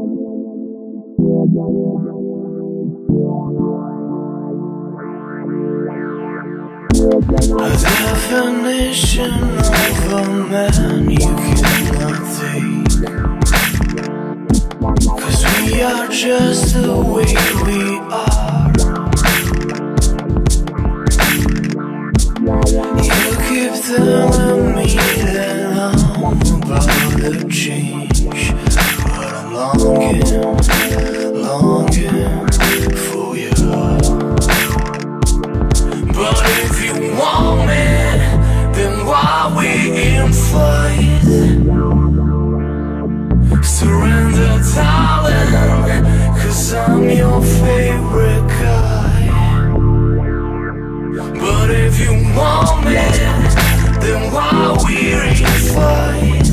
A definition of a man you cannot take, 'cause we are just the way we are. You keep telling me that I'm about to change, but I'm longing for you. But if you want me, then why we in fight? Surrender, darling, 'cause I'm your favorite guy. But if you want me, then why we in fight?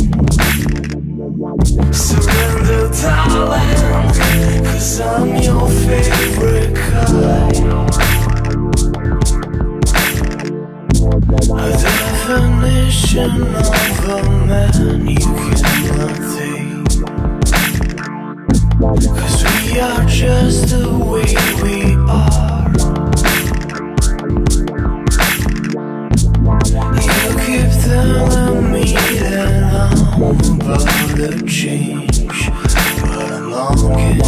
Surrender, darling, 'cause I'm your favorite guy. A definition of a man you cannot take, 'cause we are just the way we are. You keep telling me that I'm about to change, but I'm longing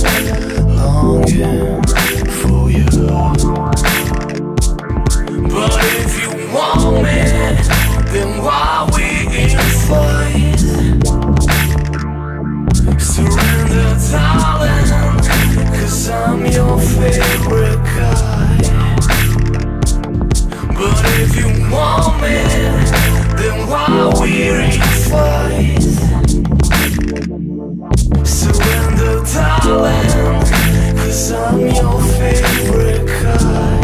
for you. But if you want me, then why we in fight? Surrender, darling, 'cause I'm your favorite guy. But if you want me, then why we in fight? Surrender, darling, 'cause I'm your favorite guy.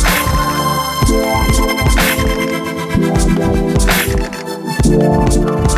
Yeah.